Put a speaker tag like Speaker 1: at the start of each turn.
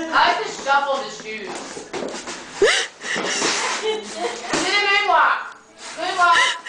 Speaker 1: I like to shuffle the shoes. Do the moonwalk. Moonwalk.